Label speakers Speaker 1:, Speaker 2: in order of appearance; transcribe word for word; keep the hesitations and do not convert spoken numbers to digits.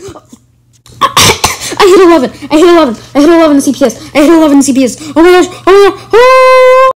Speaker 1: I hit eleven. I hit eleven. I hit eleven in C P S. I hit eleven in C P S. Oh my gosh.